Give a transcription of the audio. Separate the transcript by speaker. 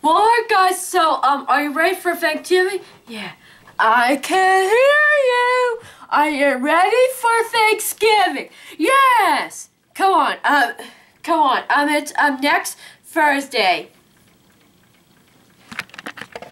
Speaker 1: Alright guys, so are you ready for Thanksgiving? Yeah. I can hear you. Are you ready for Thanksgiving? Yes. Come on. It's next Thursday.